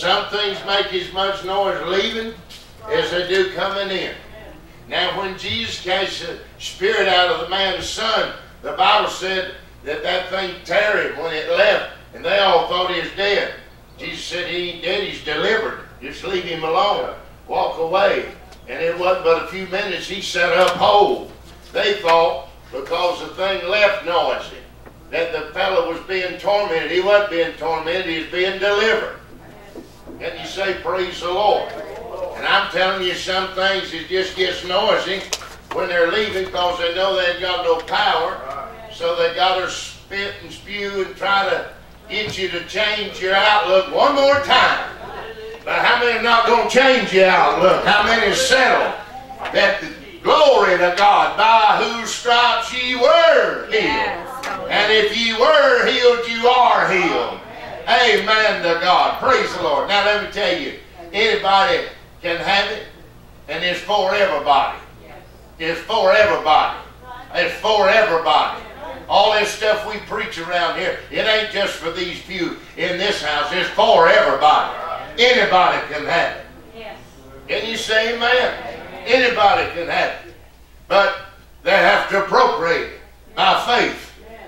Some things make as much noise leaving as they do coming in. Now when Jesus cast the spirit out of the man's son, the Bible said that thing tarried when it left, and they all thought he was dead. Jesus said he ain't dead, he's delivered. Just leave him alone. Walk away. And it wasn't but a few minutes he sat up whole. They thought, because the thing left noisy, that the fellow was being tormented. He wasn't being tormented, he was being delivered. Can you say praise the Lord? And I'm telling you, some things it just gets noisy when they're leaving because they know they ain't got no power. So they got to spit and spew and try to get you to change your outlook one more time. But how many are not going to change your outlook? How many settle that the glory to God, by whose stripes ye were healed? And if ye were healed, you are healed. Amen to God. Praise the Lord. Now let me tell you, anybody can have it, and it's for everybody. It's for everybody. It's for everybody. All this stuff we preach around here, it ain't just for these few in this house. It's for everybody. Anybody can have it. Can you say amen? Anybody can have it. But they have to appropriate it by faith.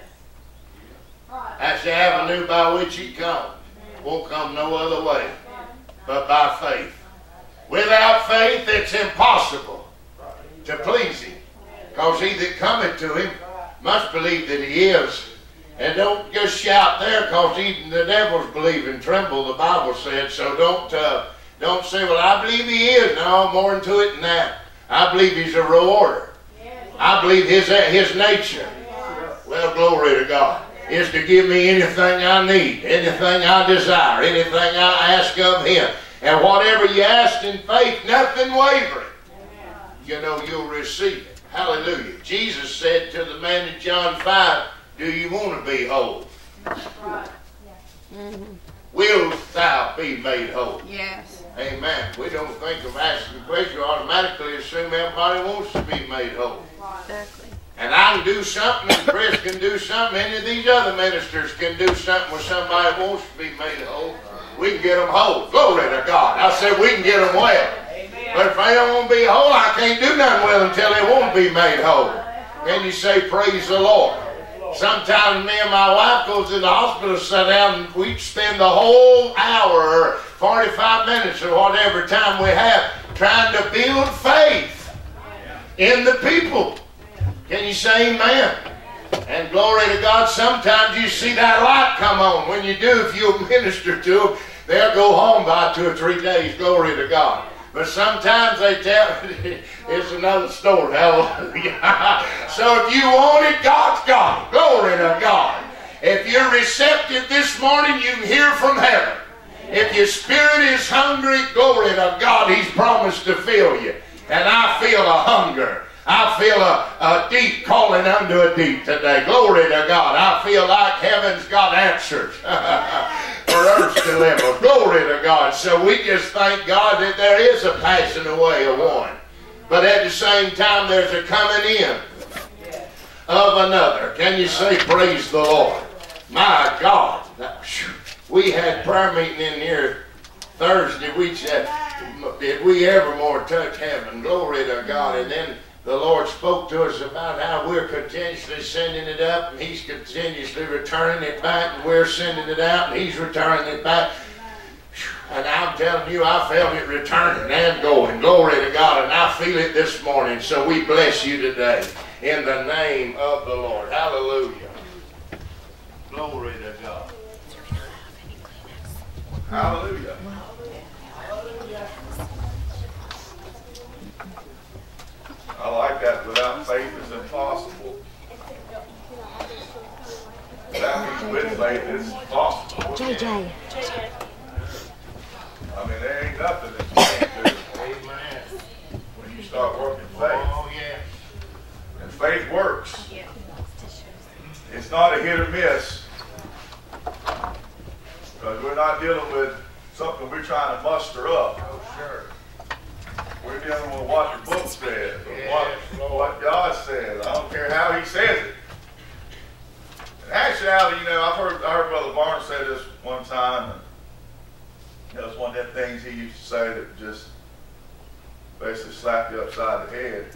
That's the avenue by which he comes. Won't come no other way but by faith. Without faith, it's impossible to please him. Because he that cometh to him must believe that he is. And don't just shout there, because even the devils believe and tremble, the Bible said. So don't say, well, I believe he is. No, more into it than that. I believe he's a rewarder. I believe his nature. Well, glory to God. Is to give me anything I need, anything I desire, anything I ask of him. And whatever you ask in faith, nothing wavering, you know you'll receive it. Hallelujah. Jesus said to the man in John 5, do you want to be whole? Will thou be made whole? Yes. Amen. We don't think of asking the question, we automatically assume everybody wants to be made whole. Exactly. And I can do something, and Chris can do something, any of these other ministers can do something where somebody wants to be made whole. We can get them whole. Glory to God. I said we can get them well. Amen. But if they don't want to be whole, I can't do nothing with them until they want to be made whole. Can you say praise the Lord? Sometimes me and my wife goes to the hospital, sit down, and we spend the whole hour or 45 minutes or whatever time we have trying to build faith in the people. Can you say amen? And glory to God, sometimes you see that light come on. When you do, if you'll minister to them, they'll go home by 2 or 3 days. Glory to God. But sometimes they tell, it's another story. Hallelujah. So if you want it, God's got it. Glory to God. If you're receptive this morning, you can hear from heaven. If your spirit is hungry, glory to God, he's promised to fill you. And I feel a hunger. I feel a deep calling unto a deep today. Glory to God. I feel like heaven's got answers for earth's dilemma. Glory to God. So we just thank God that there is a passing away of one. But at the same time, there's a coming in of another. Can you say praise the Lord? My God. We had prayer meeting in here Thursday. We said, did we ever more touch heaven? Glory to God. And then the Lord spoke to us about how we're continuously sending it up, and he's continuously returning it back, and we're sending it out, and he's returning it back. And I'm telling you, I felt it returning and going. Glory to God. And I feel it this morning. So we bless you today in the name of the Lord. Hallelujah. Glory to God. Hallelujah. I like that. Without faith is impossible. That means with faith it's possible. JJ. I mean, there ain't nothing that you can't do. Amen. When you start working faith. Oh, yeah. And faith works. It's not a hit or miss. Because we're not dealing with something we're trying to muster up. Oh, sure. We're dealing with what the book says, what God says. I don't care how he says it. And actually, you know, I heard Brother Barnes say this one time. That's one of them things he used to say that just basically slap you upside the head.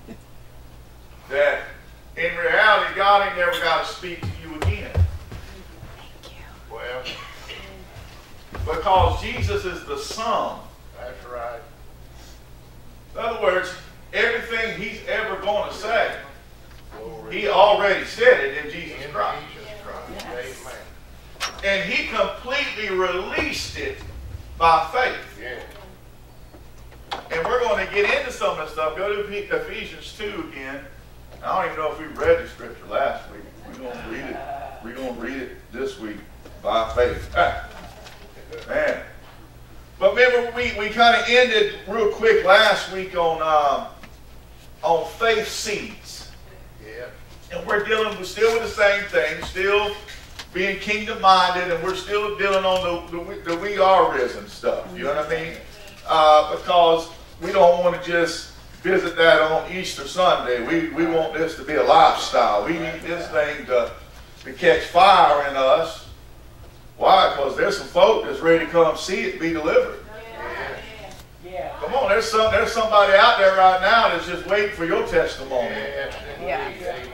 That in reality, God ain't never got to speak to you again. Well, because Jesus is the sum. That's right. In other words, everything he's ever going to say, he already said it in Jesus Christ. Yes. Amen. And he completely released it by faith. Yeah. And we're going to get into some of this stuff. Go to Ephesians 2 again. I don't even know if we read the scripture last week. We're going to read it. We're going to read it this week by faith. Man. But remember, we kind of ended real quick last week on faith seeds. Yeah. And we're still with the same thing, still being kingdom-minded, and we're still dealing on the we are risen stuff. You know what I mean? Because we don't want to just visit that on Easter Sunday. We want this to be a lifestyle. We need this thing to catch fire in us. Why? Because there's some folk that's ready to come see it be delivered. Yeah. Come on, there's somebody out there right now that's just waiting for your testimony. Yeah.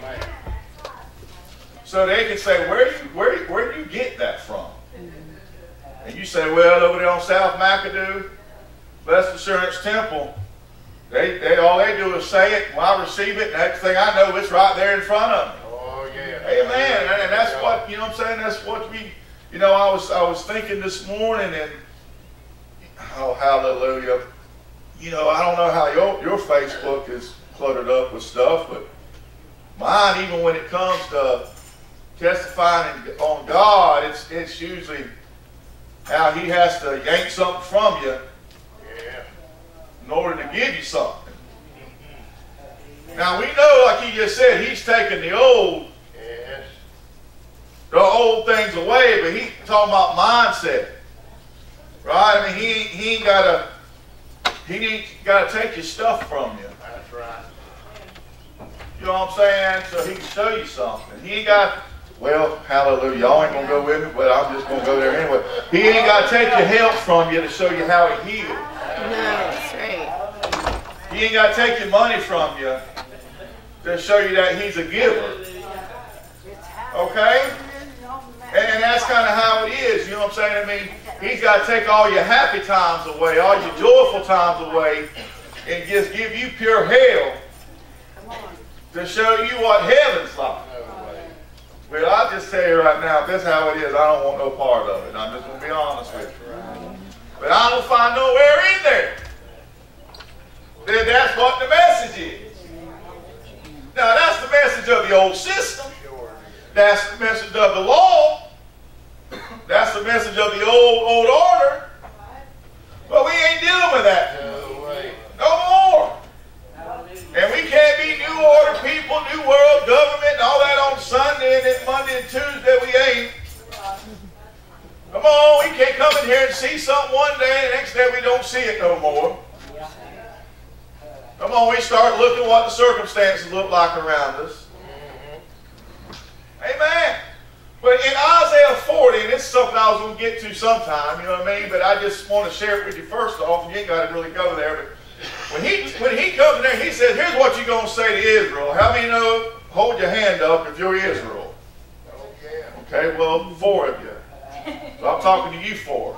So they can say, where do you get that from? And you say, well, over there on South McAdoo, Blessed Assurance Temple, they all they do is say it. Well, I receive it. Next thing I know, it's right there in front of me. Oh yeah. Amen. And that's what, you know what I'm saying? That's what we, you know, I was thinking this morning, and oh, hallelujah. You know, I don't know how your Facebook is cluttered up with stuff, but mine, even when it comes to testifying on God, it's usually how he has to yank something from you in order to give you something. Now we know, like he just said, he's taking the old things away, but he's talking about mindset, right? I mean, he ain't got to take your stuff from you. That's right. You know what I'm saying? So he can show you something. He ain't got. Well, hallelujah. Y'all ain't going to go with me, but I'm just going to go there anyway. He ain't got to take your health from you to show you how he healed. No, that's right. He ain't got to take your money from you to show you that he's a giver. Okay? And that's kind of how it is. You know what I'm saying? I mean, he's got to take all your happy times away, all your joyful times away, and just give you pure hell to show you what heaven's like. Well, I'll just tell you right now, if that's how it is, I don't want no part of it. I'm just going to be honest with you. But I don't find nowhere in there that that's what the message is. Now, that's the message of the old system. That's the message of the law. That's the message of the old order. But we ain't dealing with that. No more. And we can't be new order people, new world government, and all that on Sunday, and then Monday and Tuesday we ain't. Come on, we can't come in here and see something one day, and the next day we don't see it no more. Come on, we start looking what the circumstances look like around us. Amen. But in Isaiah 40, and this is something I was going to get to sometime, you know what I mean? But I just want to share it with you first off, and you ain't got to really go there. But when he comes in there, he says, here's what you're going to say to Israel. How many know, hold your hand up if you're Israel? Okay, well, 4 of you. So I'm talking to you 4.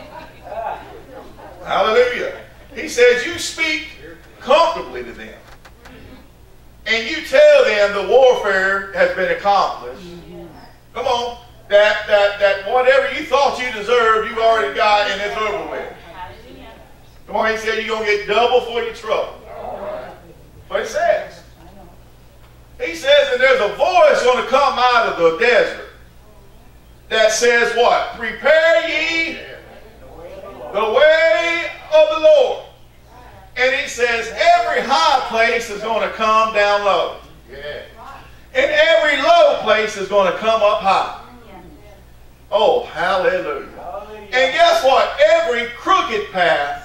Hallelujah. He says, you speak comfortably to them. And you tell them the warfare has been accomplished. Come on. That whatever you thought you deserved, you already got, and it's over with. Come on, he said you're going to get double for your trouble. But he says. He says that there's a voice going to come out of the desert that says what? Prepare ye the way of the Lord. And he says every high place is going to come down low. And every low place is going to come up high. Oh, hallelujah. And guess what? Every crooked path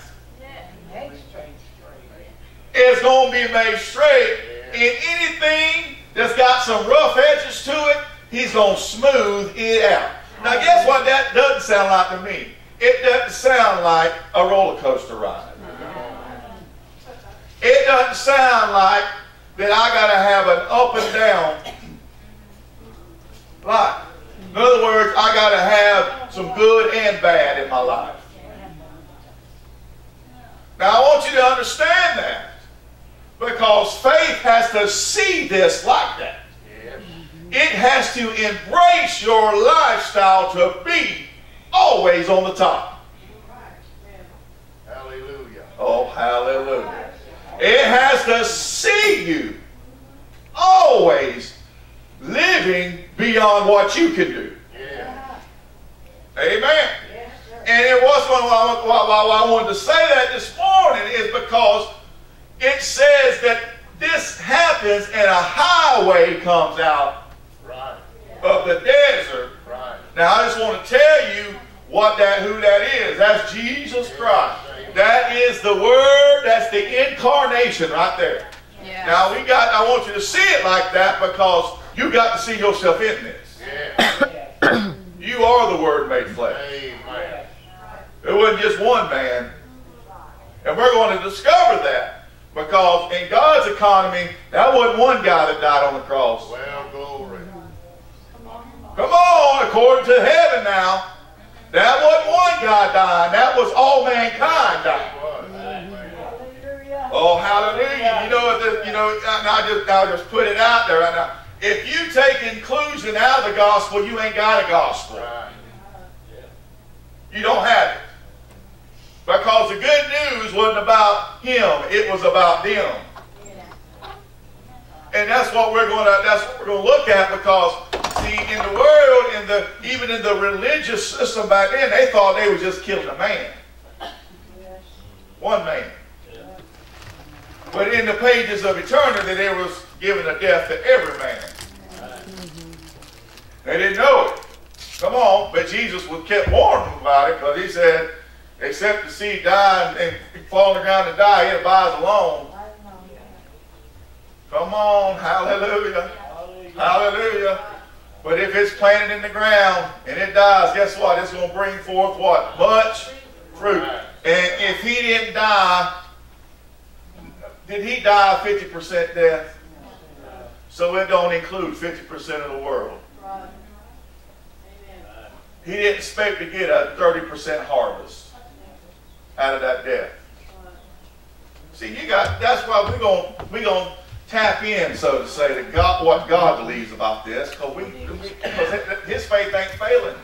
is going to be made straight. And anything that's got some rough edges to it, he's going to smooth it out. Now, guess what that doesn't sound like to me? it doesn't sound like a roller coaster ride. It doesn't sound like that I got to have an up and down life. In other words, I got to have some good and bad in my life. Now I want you to understand that, because faith has to see this like that. It has to embrace your lifestyle to be always on the top. Hallelujah. Oh, hallelujah. It has to see you always living beyond what you can do. Yeah. Amen. And it was why I wanted to say that this morning is because it says that this happens and a highway comes out of the desert. Right. Now I just want to tell you who that is. That's Jesus Christ. That is the Word. That's the incarnation right there. Yeah. Now I want you to see it like that, because you got to see yourself in this. Yeah. You are the Word made flesh. Amen. It wasn't just one man. And we're going to discover that, because in God's economy, that wasn't one guy that died on the cross. Well, glory. Come on, according to heaven now, that wasn't one guy dying. That was all mankind dying. Oh, hallelujah. I'll just put it out there right now. If you take inclusion out of the gospel, you ain't got a gospel. You don't have it. Because the good news wasn't about him, it was about them. And that's what we're going to look at, because see, in the world, even in the religious system back then, they thought they were just killing a man. One man. But in the pages of eternity, they was giving a death to every man. They didn't know it. Come on. But Jesus kept warning them about it, because he said, except the seed die and fall on the ground and die, it abides alone. Come on. Hallelujah. Hallelujah. But if it's planted in the ground and it dies, guess what? It's going to bring forth what? Much fruit. And if he didn't die, did he die 50% death? So it don't include 50% of the world. He didn't expect to get a 30% harvest out of that death. See, that's why we're going to tap in, so to say, to God, what God believes about this, because his faith ain't failing.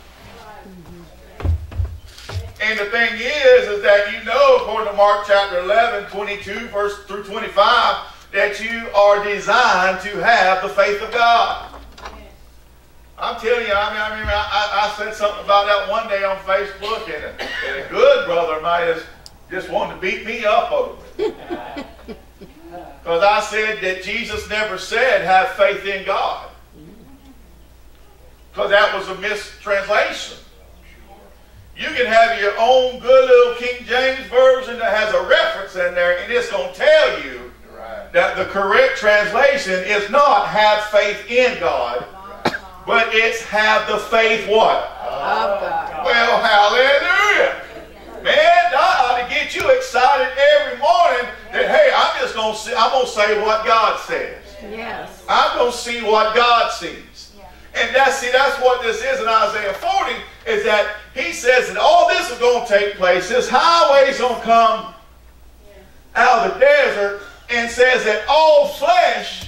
And the thing is that according to Mark chapter 11, 22 verse through 25, that you are designed to have the faith of God. I'm telling you, I said something about that one day on Facebook, and a good brother might have just wanted to beat me up over it. Because I said that Jesus never said have faith in God. Because that was a mistranslation. You can have your own good little King James version that has a reference in there, and it's going to tell you that the correct translation is not have faith in God, but it's have the faith what? Of God. Well, hallelujah. Man, that ought to get you excited every morning that, hey, I'm going to say what God says. Yes. I'm going to see what God sees. And that's what this is in Isaiah 40, is that he says that all this is going to take place. This highway is going to come out of the desert, and says that all flesh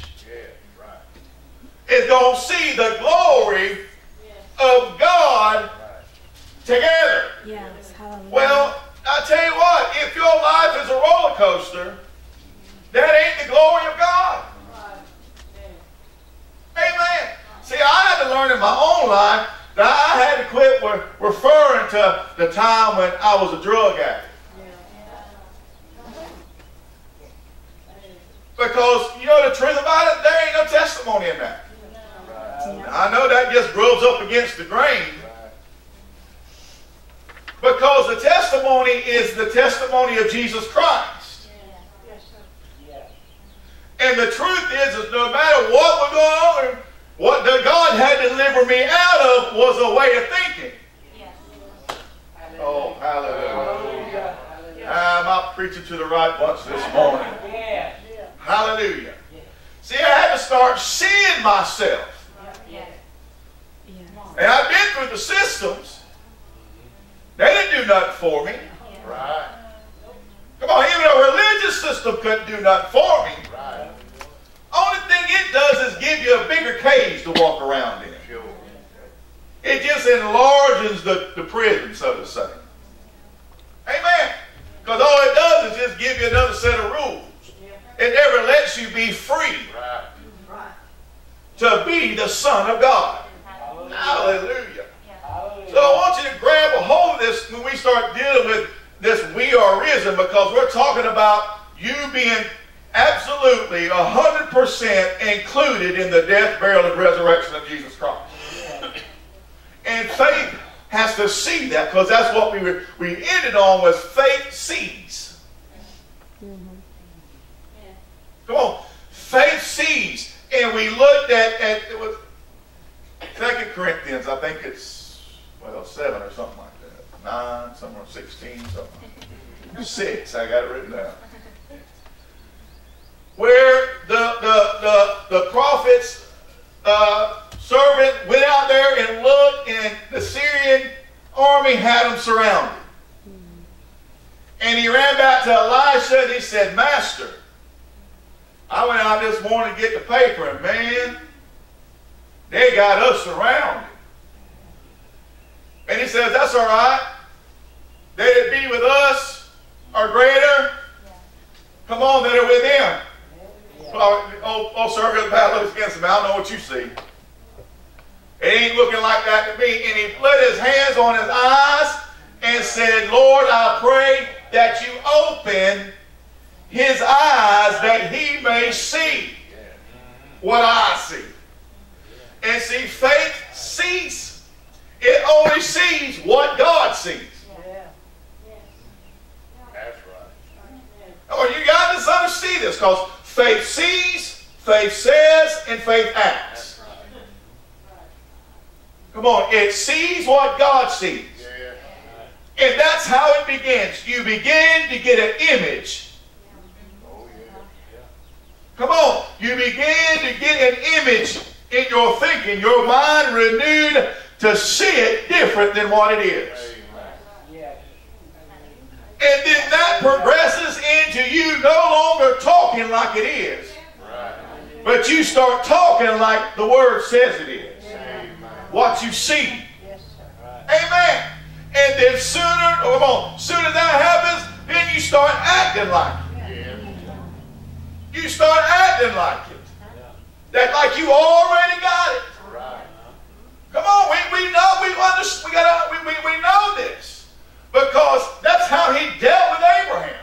is going to see the glory of God together. Yes. Hallelujah. Well, I tell you what, if your life is a roller coaster, that ain't the glory of God. Amen. See, I had to learn in my own life that I had to quit referring to the time when I was a drug addict. Because, the truth about it, there ain't no testimony in that. I know that just rubs up against the grain. Because the testimony is the testimony of Jesus Christ. And the truth is no matter what was going on, what God had to deliver me out of was a way of thinking. Oh, hallelujah. I'm out preaching to the right bunch this morning. Hallelujah. See, I had to start seeing myself. And I've been through the systems. They didn't do nothing for me. Right. Come on, even a religious system couldn't do nothing for me. Right. Only thing it does is give you a bigger cage to walk around in. Sure. It just enlarges the prison, so to say. Amen. Because all it does is just give you another set of rules. It never lets you be free to be the Son of God. Hallelujah. So I want you to grab a hold of this when we start dealing with this we are risen, because we're talking about you being absolutely 100% included in the death, burial, and resurrection of Jesus Christ. And faith has to see that, because that's what we ended on, was faith sees. Come on. Faith sees. And we looked at it was 2 Corinthians, I think it's, 7 or something like that. 9, somewhere 16, something. 6, I got it written down. Where the prophet's servant went out there and looked, and the Syrian army had him surrounded. And he ran back to Elisha and he said, Master, I went out this morning to get the paper, and man, they got us surrounded. And he says, that's all right. They that be with us are greater. Come on, that are with them. Oh, sir, the battle is against them. I don't know what you see. It ain't looking like that to me. And he put his hands on his eyes and said, Lord, I pray that you open his eyes that he may see what I see. And see, faith sees. It only sees what God sees. That's right. Oh, you got to understand this, because faith sees, faith says, and faith acts. Come on, it sees what God sees. And that's how it begins. You begin to get an image. Come on, you begin to get an image in your thinking, your mind renewed to see it different than what it is. And then that progresses into you no longer talking like it is. But you start talking like the Word says it is. What you see. Amen. And then sooner as that happens, then you start acting like it. You start acting like it. That like you already got it. Come on, we know we know this, because that's how he dealt with Abraham.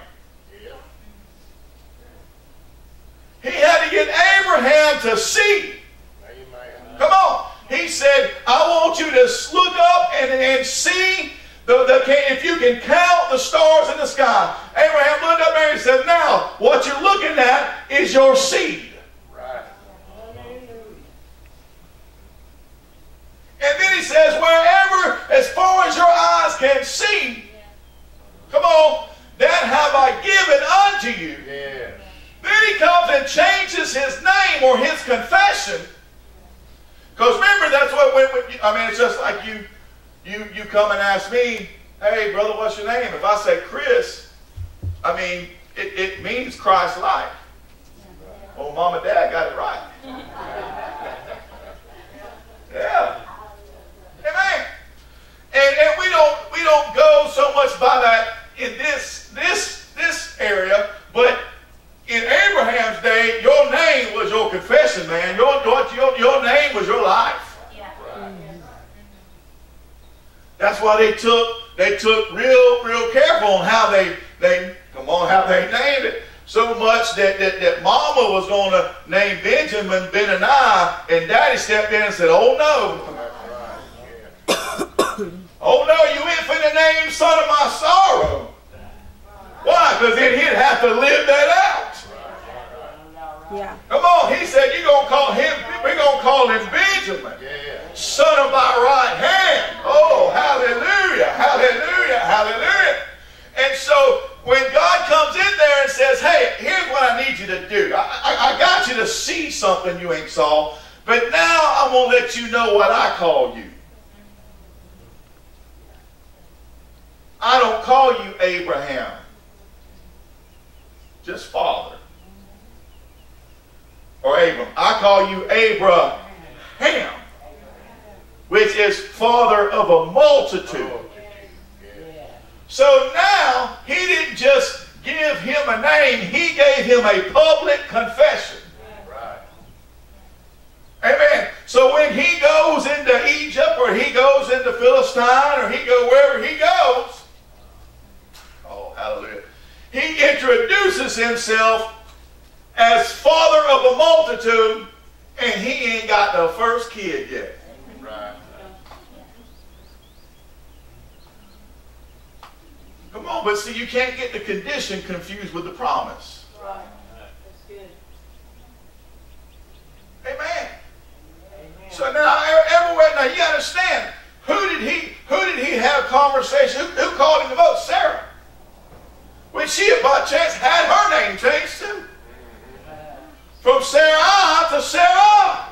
He had to get Abraham to see. Come on. He said, I want you to look up and see if you can count the stars in the sky. Abraham looked up there and said, now, what you're looking at is your seed. Right. And then he says, wherever, as far as your eyes can see, come on, that have I given unto you. Yeah. Then he comes and changes his name or his confession. Because remember, that's what, it's just like you come and ask me, hey, brother, what's your name? If I say Chris, it means Christ-like. Oh, mom and dad got it right. Yeah. Amen. And we don't go so much by that in this area, but in Abraham's day, your name was your confession, man. Your name was your life. Yeah. Right. That's why they took real careful on how they named it. So much that Mama was going to name Benjamin Benaniah, and Daddy stepped in and said, "Oh no, oh no, you ain't finna name son of my sorrow." Why? Because then he'd have to live that out. Yeah. Come on, he said, we're going to call him Benjamin, son of my right hand. Oh, hallelujah, hallelujah, when God comes in there and says, hey, here's what I need you to do. I got you to see something you ain't saw, but now I'm going to let you know what I call you. I don't call you Abraham, just father. Or Abram. I call you Abraham, which is father of a multitude. So now, he didn't just give him a name, he gave him a public confession. Amen. So when he goes into Egypt, or he goes into Philistine, or he goes wherever he goes, oh, hallelujah, he introduces himself as father of a multitude, and he ain't got the first kid yet. Right. Come on, but see, you can't get the condition confused with the promise. Right. That's good. Amen. So now, everywhere, now you understand, who did he have a conversation? Who called him to vote? Sarah. Which she, by chance, had her name changed too. From Sarai to Sarah.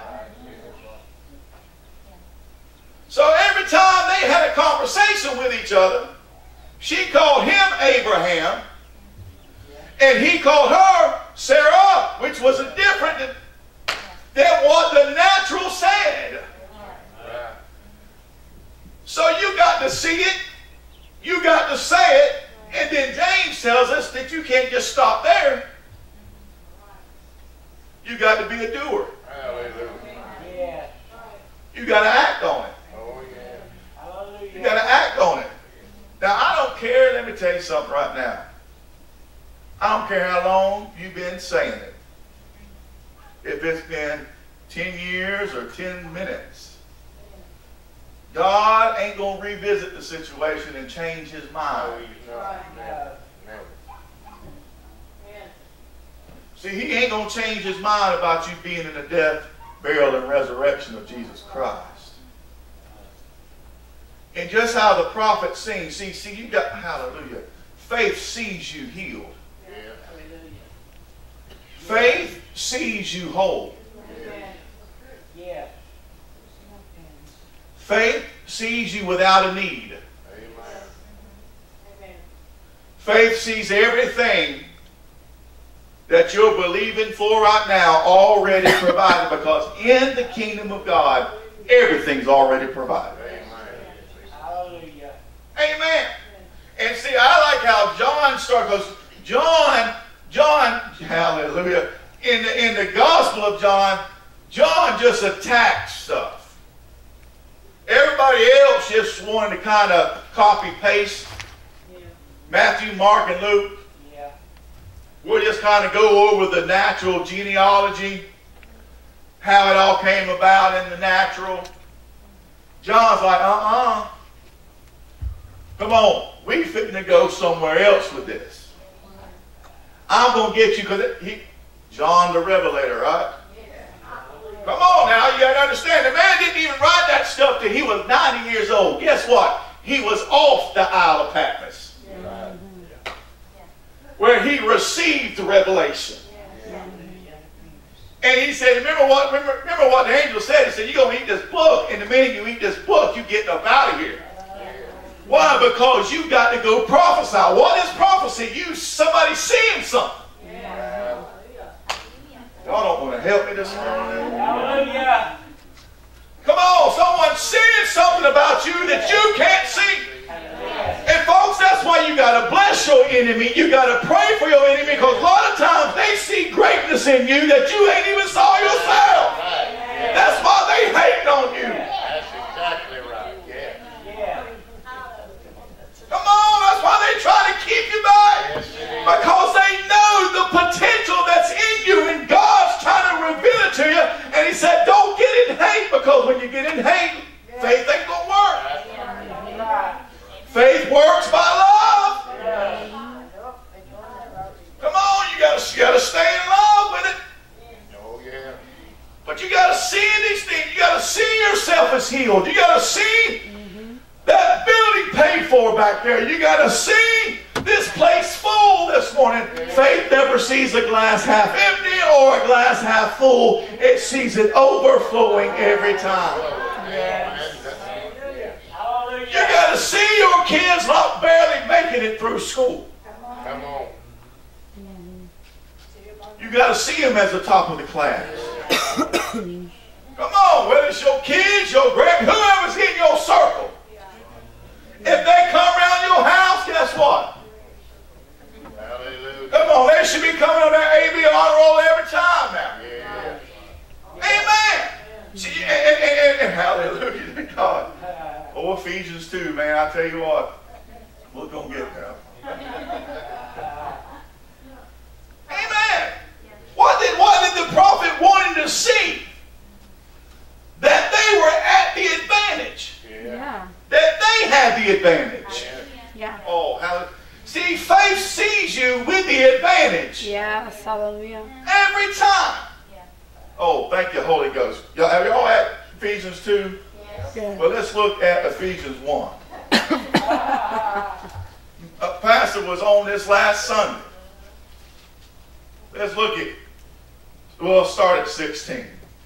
So every time they had a conversation with each other, she called him Abraham, and he called her Sarah, which was different than what the natural said. So you got to see it, you got to say it, and then James tells us that you can't just stop there. You got to be a doer. Yeah. You got to act on it. Oh, yeah. You got to act on it. Now, I don't care. Let me tell you something right now. I don't care how long you've been saying it. If it's been 10 years or 10 minutes. God ain't going to revisit the situation and change his mind. Never. See, he ain't going to change his mind about you being in the death, burial, and resurrection of Jesus Christ. And just how the prophet sings, see, you got, hallelujah, faith sees you healed. Faith sees you whole. Yeah. Faith sees you without a need. Faith sees everything that you're believing for right now already provided, because in the kingdom of God, everything's already provided. Hallelujah. Amen. And see, I like how John starts, because John, hallelujah, in the Gospel of John just attacks stuff. Everybody else just wanted to kind of copy-paste Matthew, Mark, and Luke. Yeah. We'll just kind of go over the natural genealogy, how it all came about in the natural. John's like, come on, we fitting to go somewhere else with this. I'm going to get you, because John the Revelator, right? Come on now, you got to understand, the man didn't even write that stuff till he was 90 years old. Guess what? He was off the Isle of Patmos, where he received the revelation. And he said, remember what the angel said? He said, you're going to eat this book, and the minute you eat this book, you get up out of here. Why? Because you got to go prophesy. What is prophecy? Somebody seeing something. Y'all don't want to help me this morning. Hallelujah. Come on, someone's seeing something about you that you can't see. And folks, that's why you got to bless your enemy. You got to pray for your enemy, because a lot of times they see greatness in you that you ain't even saw yourself. That's why they hate on you. That's exactly right. Yeah. Come on, that's why they try to keep you back. Because they know the potential that's in you, and God's trying to reveal it to you. And he said, don't get in hate, because when you get in hate, faith ain't going to work. Faith works by love. Come on, you got to stay in love with it. Oh, yeah. But you got to see these things. You got to see yourself as healed. You got to see that building paid for back there. You got to see this place full Faith never sees a glass half empty or a glass half full. It sees it overflowing every time. You got to see your kids not barely making it through school. Come on. You got to see them as the top of the class. Come on, whether it's your kids, your whoever's in your circle. If they come around your house, guess what? Hallelujah. Come on, they should be coming on that AB honor roll every time now. Yeah. Amen. See, and hallelujah to God. Oh, Ephesians 2, man, I tell you what, we're going to get there. Amen. What did the prophet want him to see? That they were at the advantage. Yeah. That they had the advantage. Yeah. Oh, hallelujah. See, faith sees you with the advantage. Yes, hallelujah. Every time. Oh, thank you, Holy Ghost. Have y'all at Ephesians 2? Yeah. Well, let's look at Ephesians 1. A pastor was on this last Sunday. Let's look at, we'll start at 16.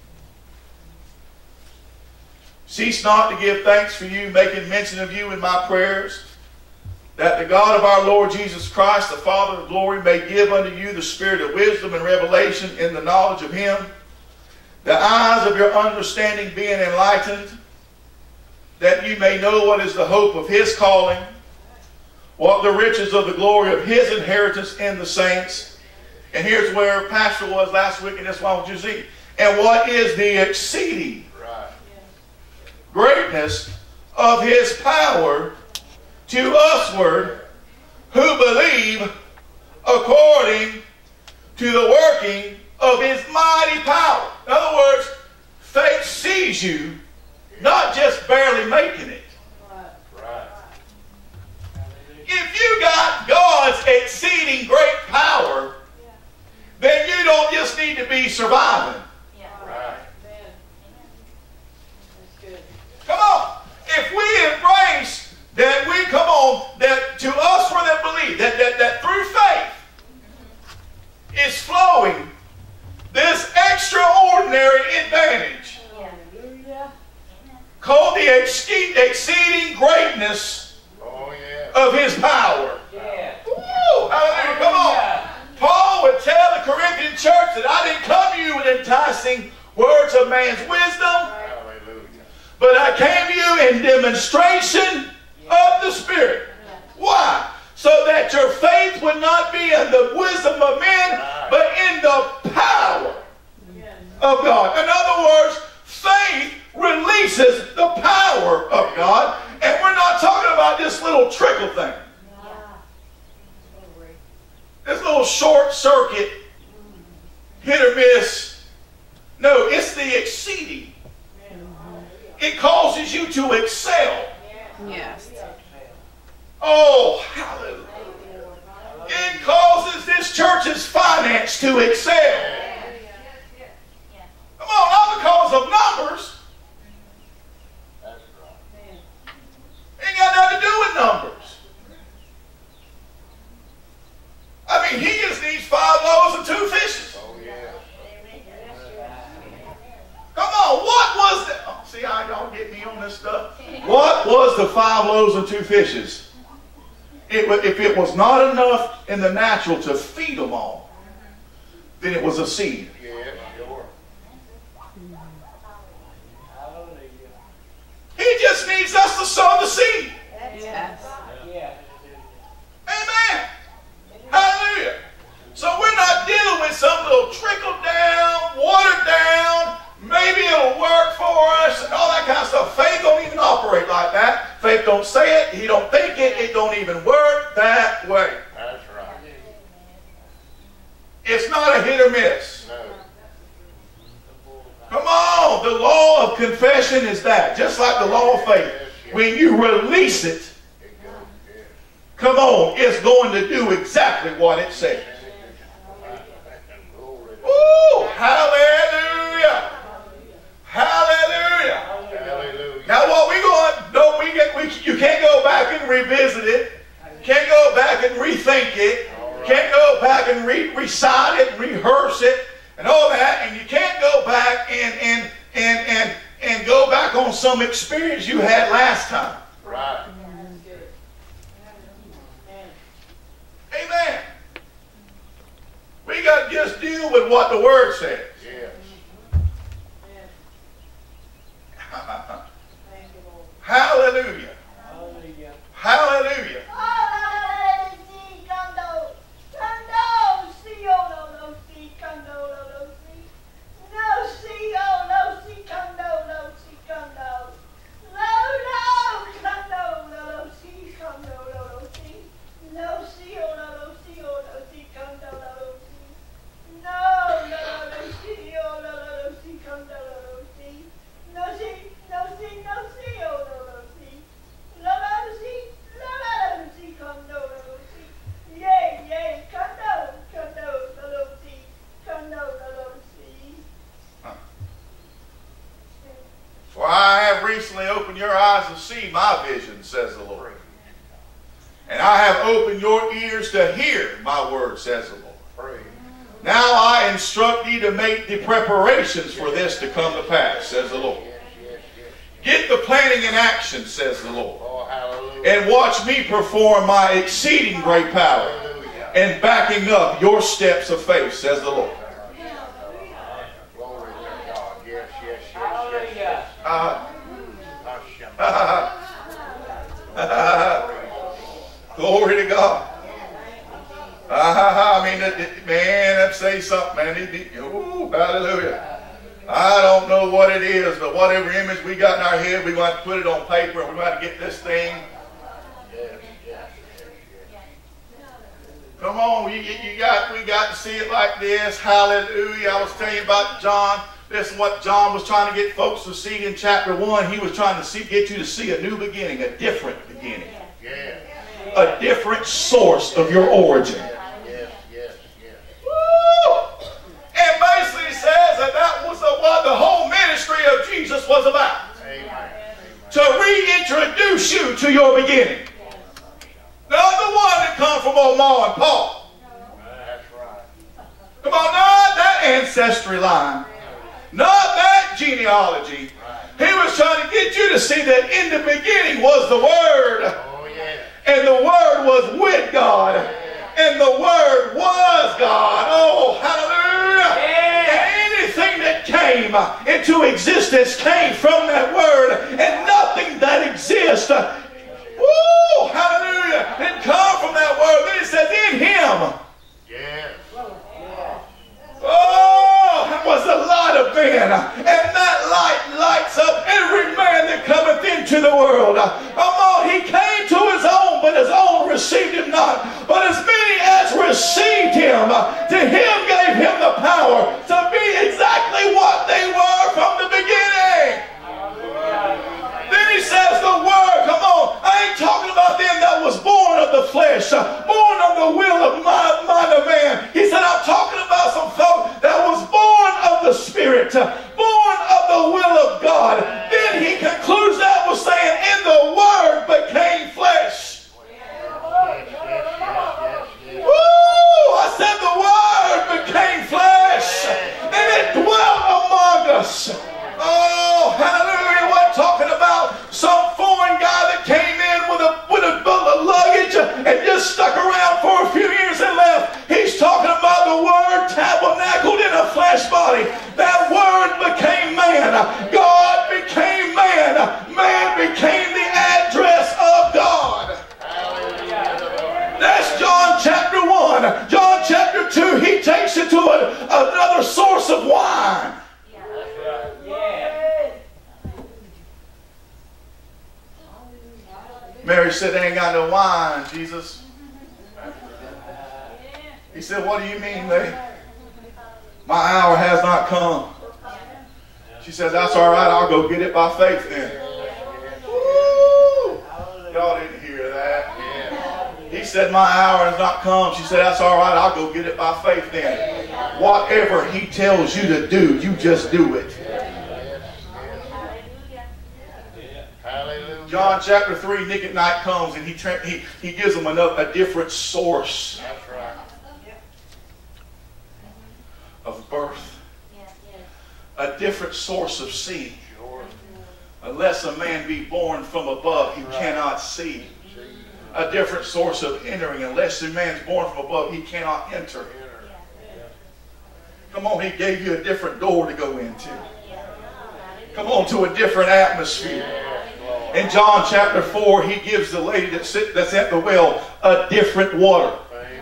Cease not to give thanks for you, making mention of you in my prayers, that the God of our Lord Jesus Christ, the Father of glory, may give unto you the spirit of wisdom and revelation in the knowledge of him, the eyes of your understanding being enlightened, that you may know what is the hope of his calling, what the riches of the glory of his inheritance in the saints. And here's where Pastor was last week, and that's why I want you to see. And what is the exceeding greatness of his power to usward who believe, according to the working of his mighty power. In other words, faith sees you not just barely making it. Right. If you got God's exceeding great power, then you don't just need to be surviving. Right. Come on. If we embrace that we come on, that to us for that believe, that through faith is flowing this extraordinary advantage called the exceeding greatness of his power. Woo, hallelujah. Come on. Paul would tell the Corinthian church that I didn't come to you with enticing words of man's wisdom, but I came to you in demonstration of the Spirit. Why? So that your faith would not be in the wisdom of men, but in the power of God. In other words, faith releases the power of God. And we're not talking about this little trickle thing. This little short circuit, hit or miss. No, it's the exceeding. It causes you to excel. Yes. Oh, hallelujah. It causes this church's finance to excel. Come on, not because of numbers. Ain't got nothing to do with numbers. I mean, he just needs 5 loaves and 2 fishes. Come on, what was that? Oh, see how y'all get me on this stuff? What was the 5 loaves and 2 fishes? If it was not enough in the natural to feed them all, then it was a seed. He just needs us to sow the seed. Yes. Amen. Hallelujah. So we're not dealing with some little trickle down, watered down, maybe it'll work for us and all that kind of stuff. Faith don't even operate like that. Faith don't say it. He don't think it. It don't even work that way. That's right. It's not a hit or miss. No. Come on. The law of confession is that. Just like the law of faith. When you release it, come on, it's going to do exactly what it says. Woo! Hallelujah! Hallelujah! Hallelujah. Now what we going? No, you can't go back and revisit it. Can't go back and rethink it. can't go back and recite it and rehearse it and all that, and you can't go back and go back on some experience you had last time. Right. Amen. We got to just deal with what the Word says. Yes. Hallelujah. Hallelujah. For I have recently opened your eyes to see my vision, says the Lord. And I have opened your ears to hear my word, says the Lord. Now I instruct thee to make the preparations for this to come to pass, says the Lord. Get the planning in action, says the Lord. And watch me perform my exceeding great power and backing up your steps of faith, says the Lord. Glory to God. I mean, man, that says something, man. Ooh, hallelujah. I don't know what it is, but whatever image we got in our head, we want to put it on paper, and we want to get this thing. Come on, we got to see it like this. Hallelujah. I was telling you about John. This is what John was trying to get folks to see in chapter 1. He was trying to get you to see a new beginning, a different beginning. Yeah. A different source of your origin. Yes. Woo! And basically says that was what the whole ministry of Jesus was about. Amen. To reintroduce you to your beginning. Not the one that come from old Ma and Pa. That's right. Come on, not that ancestry line. Not that genealogy. He was trying to get you to see that in the beginning was the Word. Oh, yeah. And the Word was with God. And the Word was God. Oh, hallelujah. And anything that came into existence came from that Word. And nothing that exists, woo, hallelujah, didn't come from that Word. Then it says, in Him. Yes. Oh, that was the light of men. And that light lights up every man that cometh into the world. He came to his own, but his own received him not. But as many as received him, to him gave him the power to be exactly what they were from the beginning. Then he says the Word, come on, I ain't talking about them that was born of the flesh, born of the will of mind of man. He said, I'm talking about some folk that was born of the Spirit, born of the will of God. Then he concludes that with saying, and the Word became flesh. Woo! I said the Word became flesh, and it dwelt among us. Oh, hallelujah. We're talking about some foreign guy that came in with a luggage and just stuck around for a few years and left. He's talking about the Word tabernacled in a flesh body. That Word became man. God became man. Man became the address of God. That's John chapter 1. John chapter 2, he takes it to another source of wine. Mary said, they ain't got no wine, Jesus. He said, what do you mean, lady? My hour has not come. She said, that's all right, I'll go get it by faith then. Woo! Y'all didn't hear that. He said, my hour has not come. She said, that's all right, I'll go get it by faith then. Whatever he tells you to do, you just do it. John chapter 3, Nick at night comes and he gives them a different source of birth. A different source of seed. Unless a man be born from above, he cannot see. A different source of entering. Unless a man's born from above, he cannot enter. Come on, he gave you a different door to go into. Come on, to a different atmosphere. In John chapter 4, he gives the lady that's at the well a different water.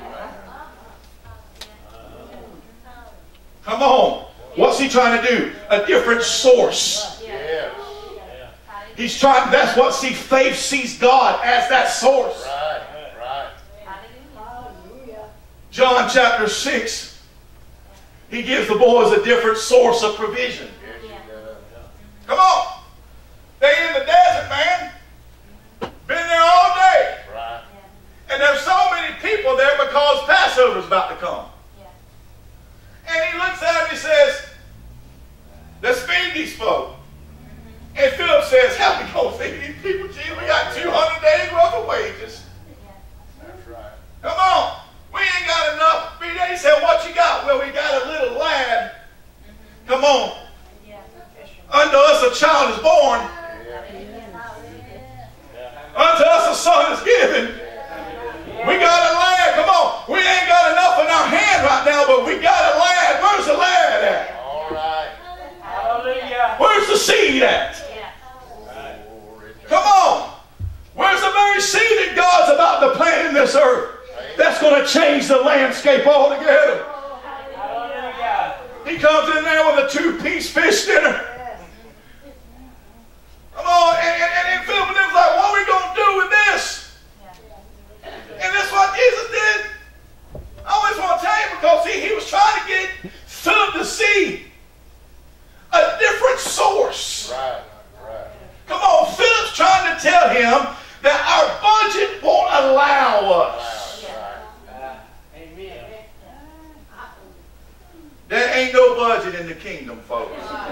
Come on. What's he trying to do? A different source. He's trying, that's what faith sees God as that source. John chapter 6, he gives the boys a different source of provision. Come on. They in the desert, man. Been there all day. And there's so many people there because Passover's about to come. And he looks at him and he says, let's feed these folk. And Philip says, how we going to feed these people, Jesus? We got 200 days worth of wages. That's right. Come on. We ain't got enough. He said, what you got? Well, we got a little lad. Come on. Unto us a child is born. Unto us a son is given. We got a lad. Come on. We ain't got enough in our hand right now, but we got a lad. Where's the lad at? All right. Hallelujah. Where's the seed at? Come on. Where's the very seed that God's about to plant in this earth? That's going to change the landscape altogether. Hallelujah. He comes in there with a 2-piece fish dinner. Come on. And Philip and them was like, what are we going to do with this? And that's what Jesus did. I always want to tell you because he was trying to get Philip to see a different source. Right. Come on, Philip's trying to tell him that our budget won't allow us. Amen. There ain't no budget in the kingdom, folks.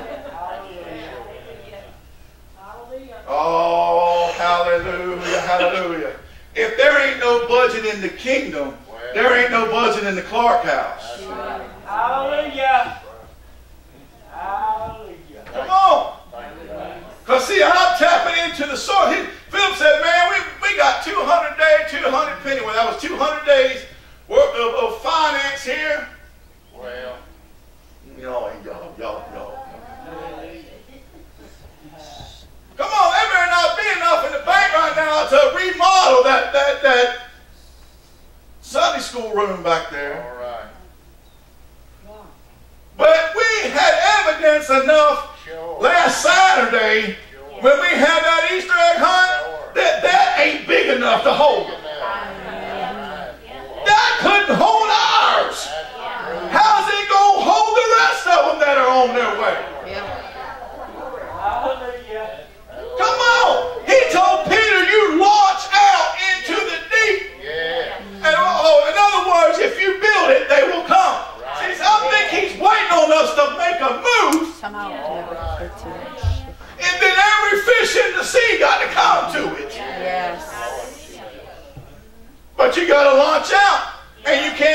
Oh, hallelujah, hallelujah. If there ain't no budget in the kingdom, there ain't no budget in the Clark house. Hallelujah. Hallelujah. Come on. Because see, I'm tapping into the source. Philip said, man, we got 200 days, 200 penny. Well, that was 200 days worth of finance here. Well, Y'all. Come on, there may not be enough in the bank right now to remodel that Sunday school room back there. all right. But we had evidence enough last Saturday when we had that Easter egg hunt that ain't big enough to hold it. That couldn't hold ours. How's it going to hold the rest of them that are on their way? Hallelujah. Come on. He told Peter, you launch out into the deep. And in other words, if you build it, they will come. See, I think he's waiting on us to make a move. And then every fish in the sea got to come to it. Yes. But you got to launch out. And you can't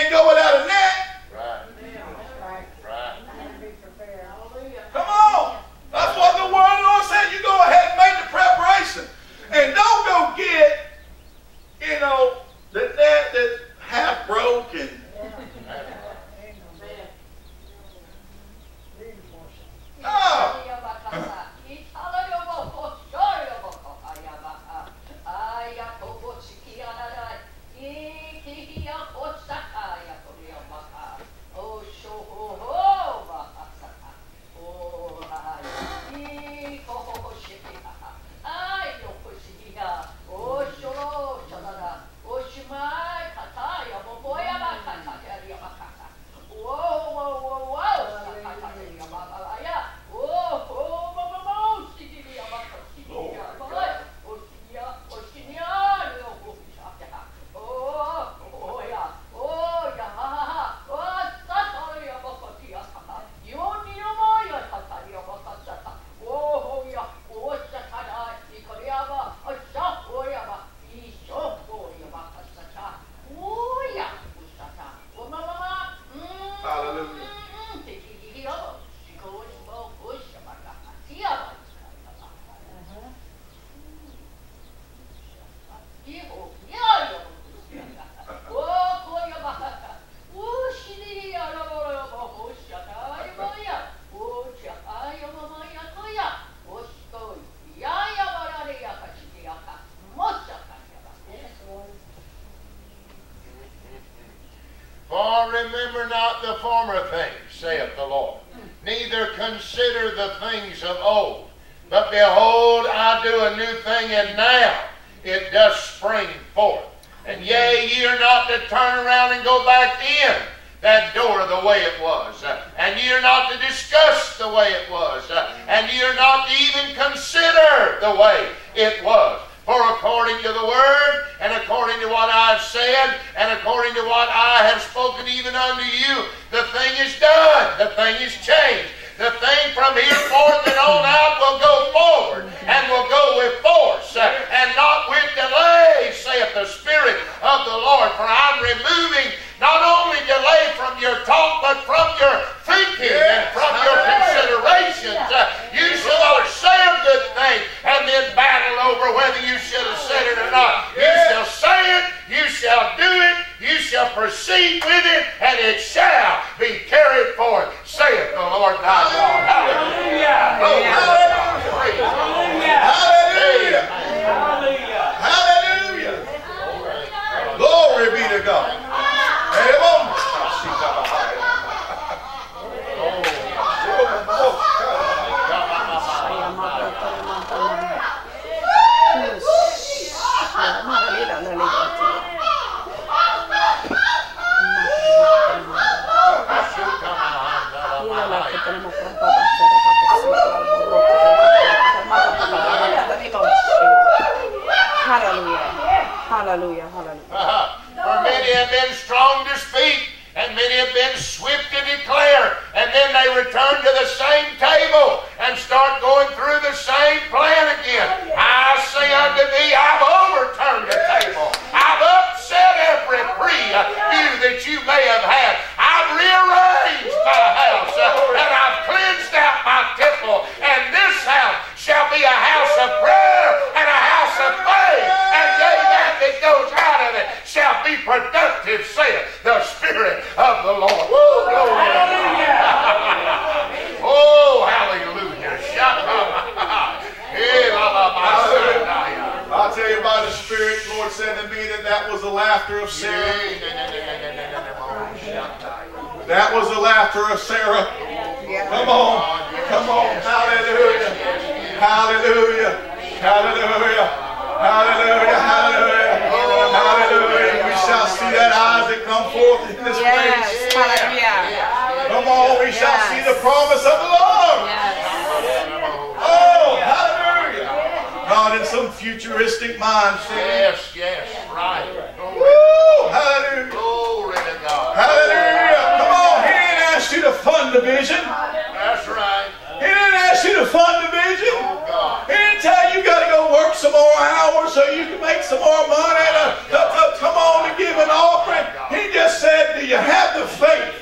remember not the former things, saith the Lord, neither consider the things of old. But behold, I do a new thing, and now it doth spring forth. And yea, ye are not to turn around and go back in that door the way it was. And ye are not to discuss the way it was. And ye are not to even consider the way it was. For according to the Word, and according to what I have said, and according to what I have spoken even unto you, the thing is done. The thing is changed. The thing from henceforth and on out will go forward, and will go with force, and not with delay, saith the Spirit of the Lord. For I'm removing not only delay from your talk, but from your thinking and from your considerations. You shall not say a good thing and then battle over whether you should have said it or not. You shall say it, you shall do it, you shall proceed with it, and it shall be carried forth, saith the Lord thy God. Hallelujah! Oh, hallelujah! Hallelujah! Hallelujah! Hallelujah! Glory be to God. Hallelujah, hallelujah. For many have been strong to speak, and many have been swift to declare, and then they return to the same table and start going through the same plan again. I say unto thee, I've overturned the table. I've upset every preview that you may have had. I've rearranged my house, and I've cleansed out my temple, and this house shall be a house of prayer and a house of faith, and they that goes out of it shall be productive, saith the Spirit of the Lord. Woo, glory. Oh, hallelujah. I'll tell you by the Spirit, the Lord said to me that was the laughter of Sarah. That was the laughter of Sarah. Come on. Come on. Hallelujah. Hallelujah. Hallelujah. Hallelujah. Hallelujah. Hallelujah. We shall see that Isaac come forth in this place. Hallelujah. Come on. We shall see the promise of the Lord. Oh, hallelujah. Not in some futuristic mindset. Yes, right. Woo, hallelujah. Glory to God. Hallelujah. Come on. He didn't ask you to fund the vision. That's right. He didn't ask you to fund the vision. Oh, God. He didn't tell you got to go work some more hours so you can make some more money to come on and give an offering. He just said, do you have the faith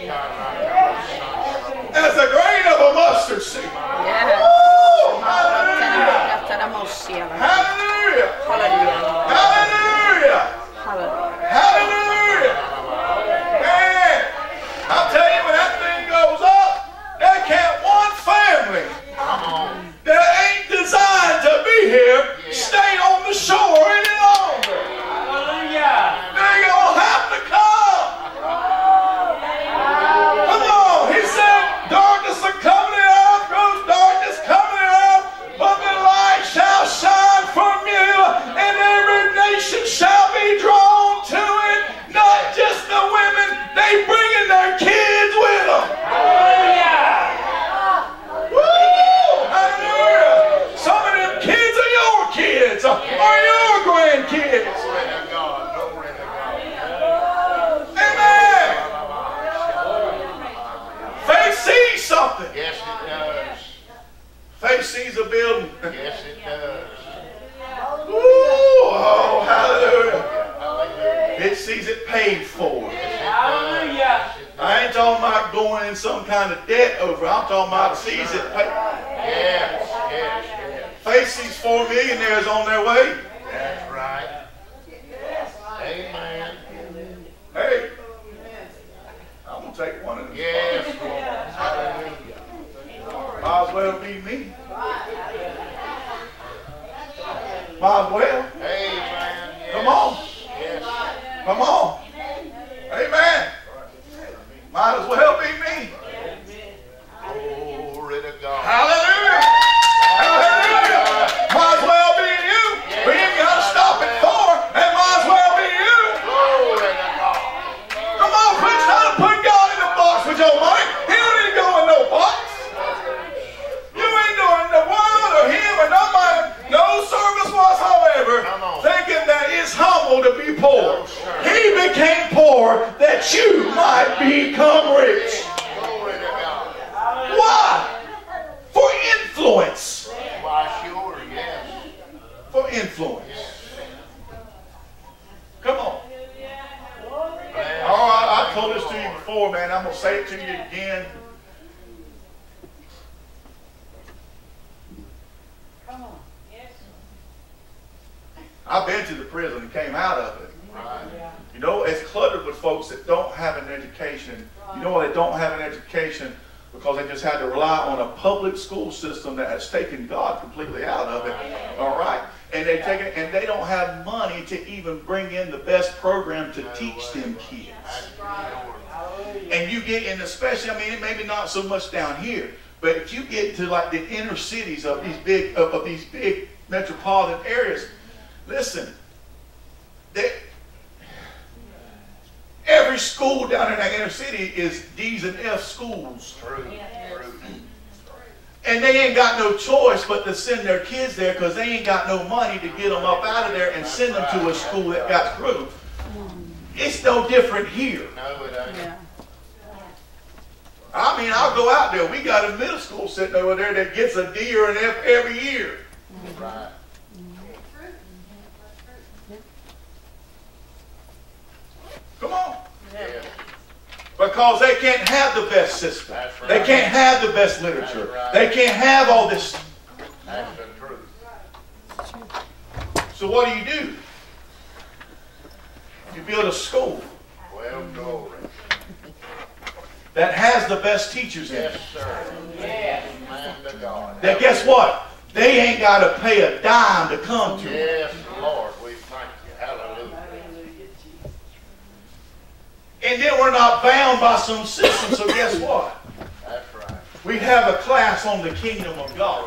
as a grain of a mustard seed? Yes. Woo, hallelujah. Hallelujah. Hallelujah. Hallelujah. Hallelujah. Man, I'll tell you, when that thing goes up, there can't one family that ain't designed to be here stay on the shore any longer. Hallelujah. They gonna have to come. Come on. He said, darkness are coming out, gross darkness coming out, but the light shall shine from you, and every nation shall be drawn to it. Not just the women, they bringing their kids with them. Hallelujah. Woo! Hallelujah! Some of them kids are your kids, or your grandkids. Glory to God. Glory to God. Amen. Faith sees something. Yes, it does. Faith sees a building. Yes, it does. Woo! Oh, hallelujah. Hallelujah. It sees it paid for. Hallelujah. I ain't talking about going in some kind of debt over. I'm talking about sees it paid. Yes, yes, yes. Faith sees 4 millionaires on their way. That's right. Amen. Hey, I'm going to take one of them. Yes, Lord. Hallelujah. Might as well be me. Might as well. Amen. Yes. Come on. Yes. Come on. Amen. that you might become rich. Why? For influence. Why, sure, yes. For influence. Come on. All right, I told this to you before, man. I'm going to say it to you again. I've been to the prison and came out of it. You know, it's cluttered with folks that don't have an education. You know why they don't have an education? Because they just had to rely on a public school system that has taken God completely out of it. All right? And they take it, and they don't have money to even bring in the best program to teach them kids. And you get in, especially, I mean, maybe not so much down here, but if you get to like the inner cities of these big metropolitan areas, listen, every school down in that inner city is D's and F schools. True. And they ain't got no choice but to send their kids there because they ain't got no money to get them up out of there and send them to a school that got through. It's no different here. No, it ain't. Yeah. I mean, I'll go out there. We got a middle school sitting over there that gets a D or an F every year. Right. Come on. Yeah. Because they can't have the best system. That's right. They can't have the best literature. That's right. They can't have all this. That's the truth. So what do? You build a school Well, glory. that has the best teachers in it. Yes, sir. Yes. Man to God. That guess what? They ain't got to pay a dime to come to it. Yes, Lord, we thank you. Hallelujah. And then we're not bound by some system, so guess what? That's right. We have a class on the kingdom of God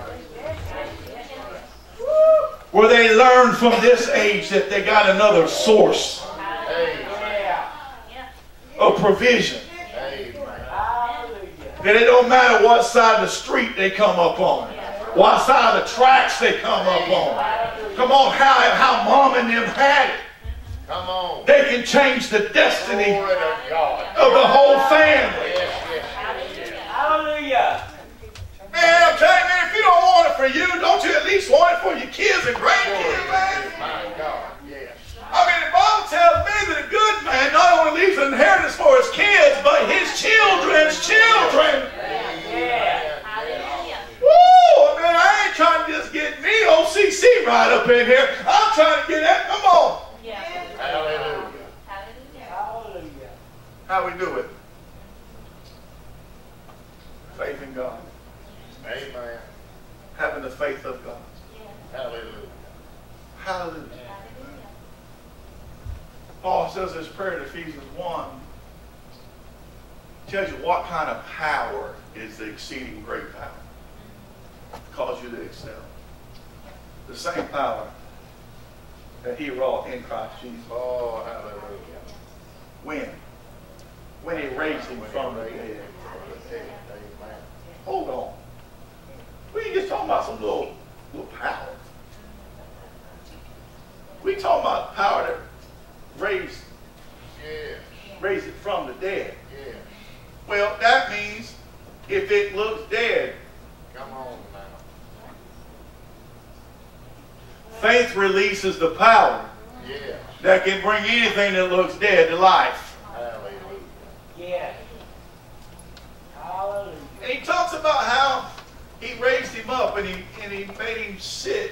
where they learn from this age that they got another source of provision. That it don't matter what side of the street they come up on, what side of the tracks they come up on. Come on, how mom and them had it. Come on. They can change the destiny Glory to God. of the whole family. Hallelujah. Man, I'm telling you, man, if you don't want it for you, don't you at least want it for your kids and grandkids, man? My God, yes. I mean, the Bible tells me that a good man not only leaves an inheritance for his kids, but his children's children. Woo! Man, I ain't trying to just get me OCC right up in here. I'm trying to get that. Come on. Hallelujah. Hallelujah. How we do it? Faith in God. Amen. Having the faith of God. Hallelujah. Hallelujah. Paul says this prayer in Ephesians 1. Tells you what kind of power is the exceeding great power. Cause you to excel. The same power that he wrought in Christ Jesus. Oh, hallelujah. When? When he raised him from the dead. Amen. Hold on. We ain't just talking about some little power. We talking about power that raised it from the dead. Yes. Well, that means if it looks dead, Come on now. faith releases the power Yes. that can bring anything that looks dead to life. Hallelujah. Yes. Hallelujah. And he talks about how he raised him up and he made him sit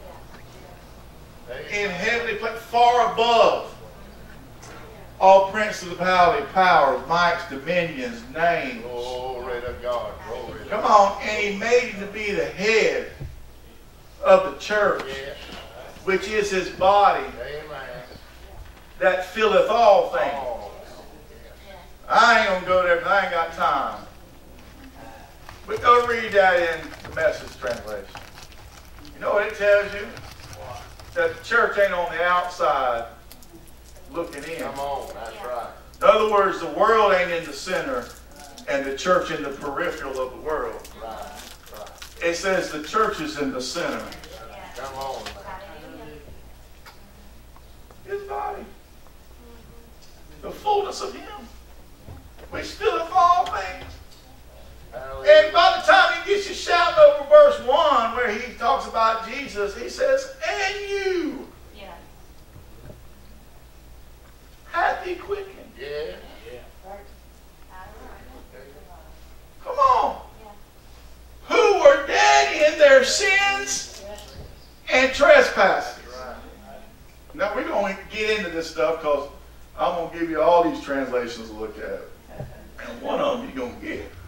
in heavenly place, far above all principality, powers, mights, dominions, names. Glory to God. Glory to Come God. on, and he made him to be the head of the church, Yes. which is his body, Amen. that filleth all things. Oh, I ain't going to go there because I ain't got time. But go read that in the Message translation. You know what it tells you? That the church ain't on the outside looking in. come on. That's right. In other words, the world ain't in the center and the church in the peripheral of the world. Right. Right. It says the church is in the center. Come on now. His body. the fullness of Him. Which filleth all things. And by the time he gets you shouting over verse 1 where he talks about Jesus, he says, and you hath He quickened. Yeah. Come on. Who were dead in their sins and trespasses. Now we're going to get into this stuff because I'm going to give you all these translations to look at. And one of them you're going to get.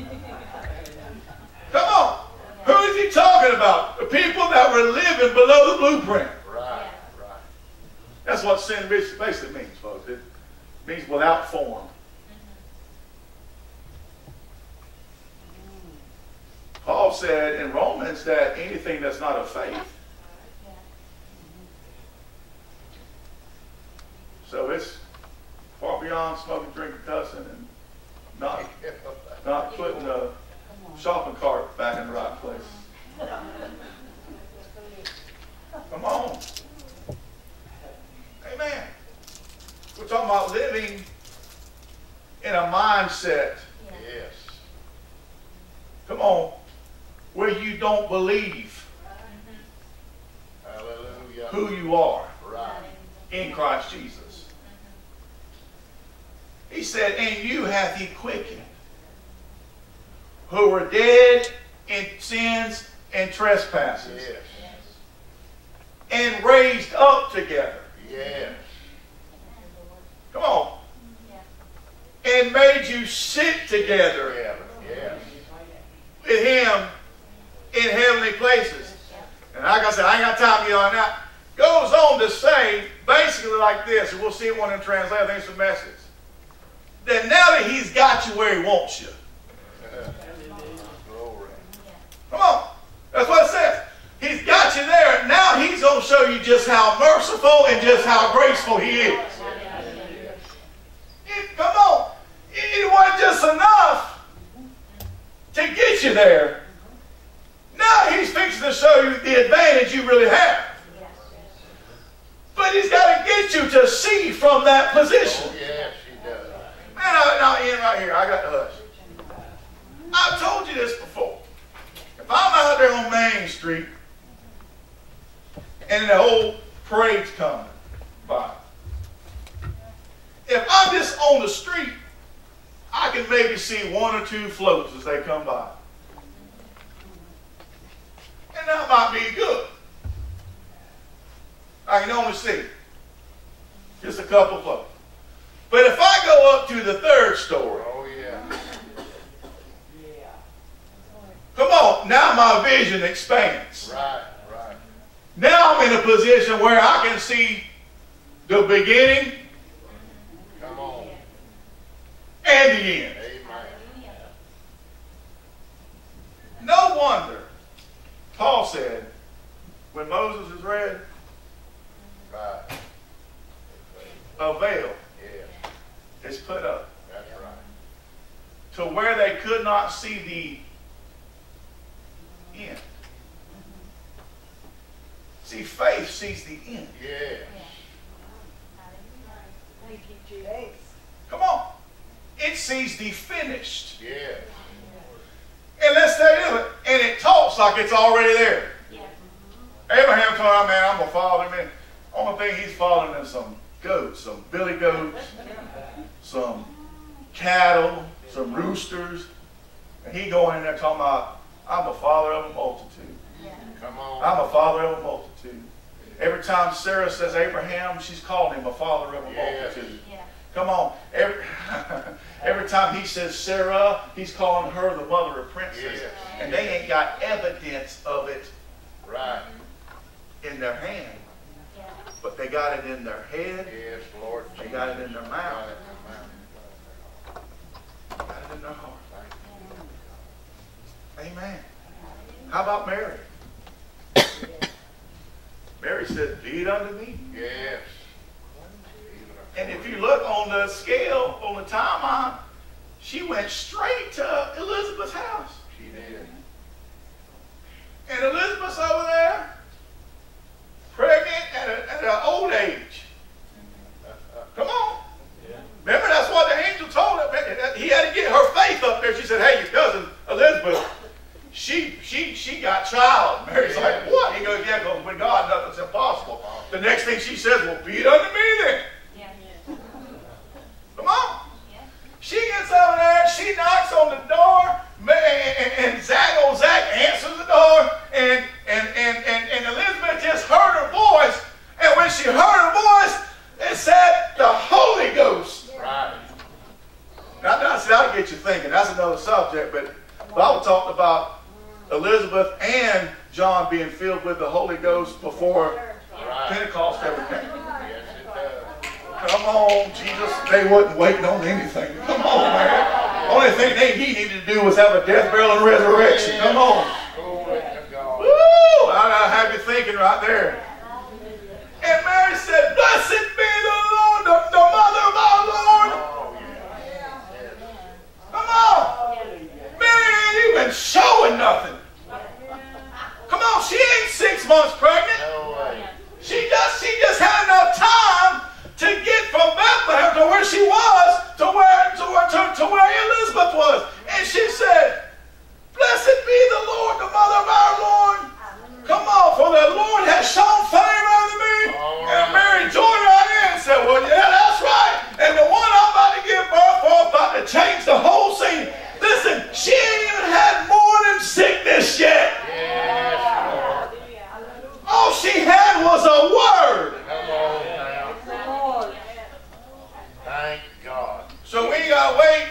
Come on. Who is he talking about? The people that were living below the blueprint. Right. That's what sin basically means, folks. It means without form. Paul said in Romans that anything that's not of faith. So it's far beyond smoking, drinking, cussing, and not putting a shopping cart back in the right place. Come on. Amen. We're talking about living in a mindset. Yes. Come on. Where you don't believe Hallelujah. who you are Right. in Christ Jesus. He said, and you hath He quickened, who were dead in sins and trespasses, Yes. and raised up together. Yes. Come on. And made you sit together Yes. with Him in heavenly places. And like I said, I ain't got time to get on that. Goes on to say, basically like this, and we'll see it one in translation, I think it's a message. That now that He's got you where He wants you. Glory. Come on. That's what it says. He's got you there. Now He's going to show you just how merciful and just how graceful He is. Come on. It wasn't just enough to get you there. Now He's fixing to show you the advantage you really have. But He's got to get you to see from that position. Oh, yes, He does. Man, now Ian, right here, I got to hush. I've told you this before. If I'm out there on Main Street and the whole parade's coming by, if I'm just on the street, I can maybe see one or two floats as they come by. And that might be good. I can only see just a couple floats. But if I go up to the third story, Oh, yeah. come on, now my vision expands. Right. Now I'm in a position where I can see the beginning Come on. and the end. Amen. No wonder Paul said, when Moses is read, Right. a veil Yeah. is put up That's right. to where they could not see the end. See, faith sees the end. Yes. Come on. It sees the finished. Yes. And let's say this, and it talks like it's already there. Abraham told him, man, I'm going to follow him in. Only thing he's following is some goats, some billy goats, some cattle, some roosters. And he going in there talking about, I'm a father of a multitude. Come on. I'm a father of a multitude. Every time Sarah says Abraham, she's calling him a father of a Yes. multitude. Come on. Every time he says Sarah, he's calling her the mother of princes. Yes. And they ain't got evidence of it Right. in their hand. But they got it in their head. Yes, Lord. They got it in their mouth. Got Got it in their heart. Amen. How about Mary? Mary said, be it unto me. Yes. And if you look on the scale, on the timeline, she went straight to Elizabeth's house. She did. And Elizabeth's over there, pregnant at an old age. Come on. up there. She said, hey, your cousin Elizabeth, she got child. Mary's like, what? He goes, yeah, because with God, nothing's impossible. The next thing she says, well, be it unto me then. Come on. She gets over there, she knocks on the door, and Zach answers the door, and Elizabeth just heard her voice, and when she heard her voice, it said the Holy Ghost. Right. Now, that'll get you thinking. That's another subject, but the Bible talked about Elizabeth and John being filled with the Holy Ghost before Pentecost ever came. Come on, Jesus. They wasn't waiting on anything. Come on, man. Only thing he needed to do was have a death, burial, and resurrection. Come on. Woo! I have you thinking right there. And Mary said, blessed be the Lord, the mother of our Lord. Come on. Mary ain't even showing nothing. Come on, she ain't 6 months pregnant. She just had enough time to get from Bethlehem to where she was to where Elizabeth was. And she said, blessed be the Lord, the mother of our Lord. Come on, for the Lord has shown favor unto me. And Mary joined right in and said, well, yeah, that's right. And the one I'm about to give birth for is about to change the whole scene. Listen, she ain't even had morning sickness yet. Yes, Lord. All she had was a word. Come on now. Thank God. So we got to wait.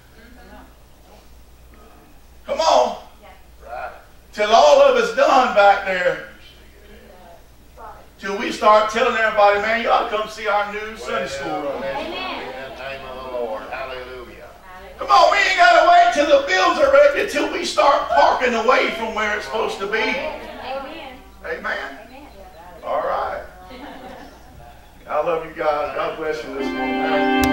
Come on. Right. Till all of it's done back there. Till we start telling everybody, man, you ought to come see our new Sunday school room. Amen. In the name of the Lord. Hallelujah. Come on, we ain't got to wait till the bills are ready, till we start parking away from where it's supposed to be. Amen. Amen. All right. I love you guys. God bless you this morning.